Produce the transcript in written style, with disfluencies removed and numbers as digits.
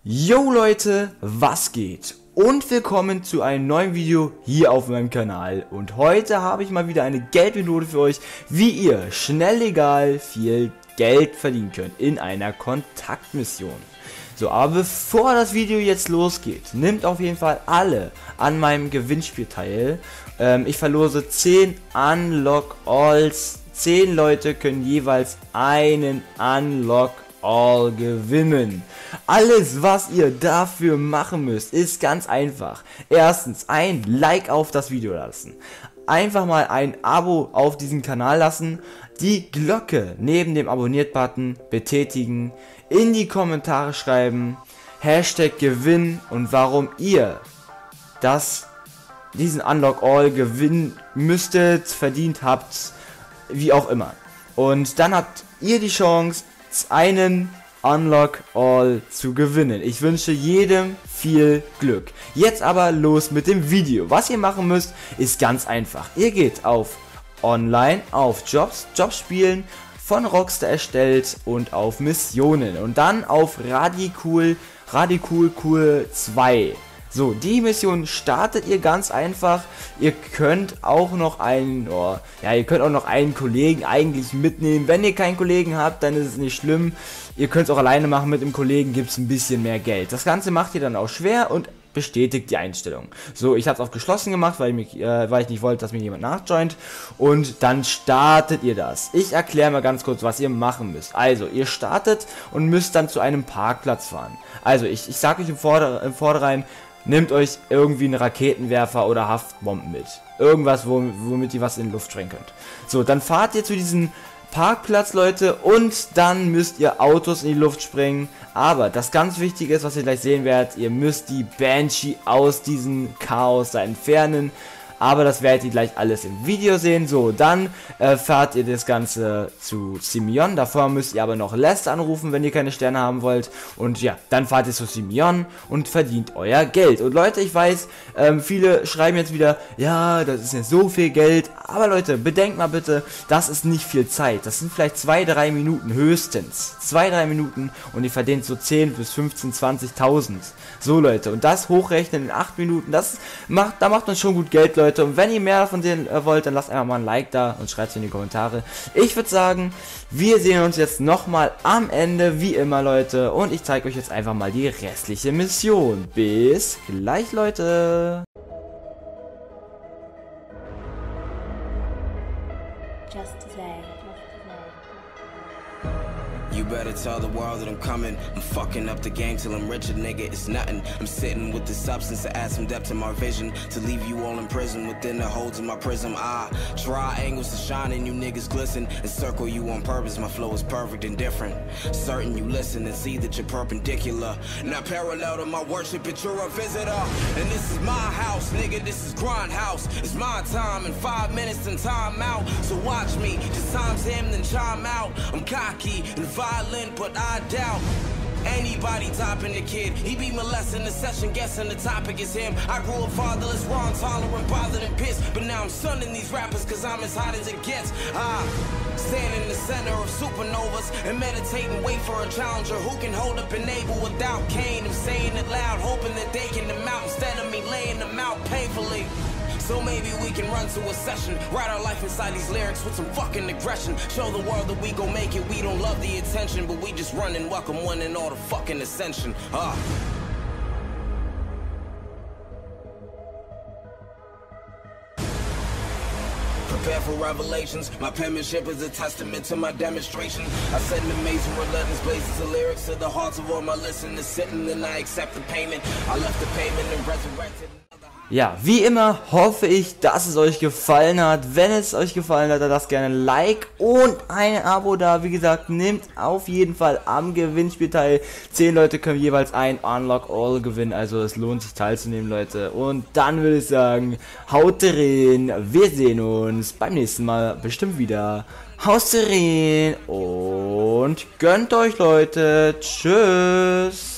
Yo Leute, was geht? Und willkommen zu einem neuen Video hier auf meinem Kanal. Und heute habe ich mal wieder eine Geldmethode für euch, wie ihr schnell legal viel Geld verdienen könnt in einer Kontaktmission. So, aber bevor das Video jetzt losgeht, nimmt auf jeden Fall alle an meinem Gewinnspiel teil. Ich verlose 10 Unlock Alls. 10 Leute können jeweils einen Unlock All gewinnen. Alles, was ihr dafür machen müsst, ist ganz einfach. Erstens, ein Like auf das Video lassen. Einfach mal ein Abo auf diesen Kanal lassen. Die Glocke neben dem Abonniert-Button betätigen. In die Kommentare schreiben. Hashtag Gewinn und warum ihr diesen Unlock All gewinnen müsstet, verdient habt, wie auch immer. Und dann habt ihr die Chance, einen Unlock All zu gewinnen. Ich wünsche jedem viel Glück. Jetzt aber los mit dem Video. Was ihr machen müsst, ist ganz einfach. Ihr geht auf Online, auf Jobs spielen, von Rockstar erstellt und auf Missionen. Und dann auf Radicool 2. So, die Mission startet ihr ganz einfach. Ihr könnt auch noch einen Kollegen eigentlich mitnehmen. Wenn ihr keinen Kollegen habt, dann ist es nicht schlimm. Ihr könnt es auch alleine machen. Mit dem Kollegen gibt es ein bisschen mehr Geld. Das Ganze macht ihr dann auch schwer und bestätigt die Einstellung. So, ich habe es auf geschlossen gemacht, weil ich nicht wollte, dass mir jemand nachjoint. Und dann startet ihr das. Ich erkläre mal ganz kurz, was ihr machen müsst. Also, ihr startet und müsst dann zu einem Parkplatz fahren. Also, ich sage euch im Vornherein, nehmt euch irgendwie einen Raketenwerfer oder Haftbomben mit. Irgendwas, womit ihr was in die Luft sprengen könnt. So, dann fahrt ihr zu diesem Parkplatz, Leute, und dann müsst ihr Autos in die Luft sprengen. Aber das ganz Wichtige ist, was ihr gleich sehen werdet, ihr müsst die Banshee aus diesem Chaos da entfernen. Aber das werdet ihr gleich alles im Video sehen. So, dann fahrt ihr das Ganze zu Simeon. Davor müsst ihr aber noch Lester anrufen, wenn ihr keine Sterne haben wollt. Und ja, dann fahrt ihr zu Simeon und verdient euer Geld. Und Leute, ich weiß, viele schreiben jetzt wieder, ja, das ist jetzt so viel Geld. Aber Leute, bedenkt mal bitte, das ist nicht viel Zeit. Das sind vielleicht 2-3 Minuten höchstens. 2-3 Minuten und ihr verdient so 10 bis 15, 20.000. So Leute, und das hochrechnen in 8 Minuten, da macht man schon gut Geld, Leute. Und wenn ihr mehr davon sehen wollt, dann lasst einfach mal ein Like da und schreibt es in die Kommentare. Ich würde sagen, wir sehen uns jetzt nochmal am Ende, wie immer, Leute. Und ich zeige euch jetzt einfach mal die restliche Mission. Bis gleich, Leute. You better tell the world that I'm coming. I'm fucking up the game till I'm richer, nigga, it's nothing. I'm sitting with the substance to add some depth to my vision, to leave you all in prison within the holds of my prism. I try angles to shine and you niggas glisten and circle you on purpose. My flow is perfect and different. Certain you listen and see that you're perpendicular. Not parallel to my worship, but you're a visitor. And this is my house, nigga, this is grind house. It's my time in 5 minutes and time out. So watch me, just times him then chime out. I'm cocky and violent, but I doubt anybody topping the kid. He be molesting the session, guessing the topic is him. I grew up fatherless, raw, intolerant, bothered and pissed. But now I'm sunning these rappers cause I'm as hot as it gets. I stand in the center of supernovas and meditate and wait for a challenger who can hold up an able without Cain. I'm saying it loud, hoping that they can them out instead of me laying them out painfully. So maybe we can run to a session, write our life inside these lyrics with some fucking aggression. Show the world that we gon' make it, we don't love the attention, but we just run and welcome one and all the fucking ascension. Prepare for revelations. My penmanship is a testament to my demonstration. I set an amazing relentless blazes of lyrics to the hearts of all my listeners sitting, and I accept the payment. I left the payment and resurrected. Ja, wie immer hoffe ich, dass es euch gefallen hat. Wenn es euch gefallen hat, dann lasst gerne ein Like und ein Abo da. Wie gesagt, nehmt auf jeden Fall am Gewinnspiel teil. 10 Leute können jeweils ein Unlock All gewinnen. Also es lohnt sich teilzunehmen, Leute. Und dann würde ich sagen, haut rein. Wir sehen uns beim nächsten Mal bestimmt wieder. Haut rein und gönnt euch, Leute. Tschüss.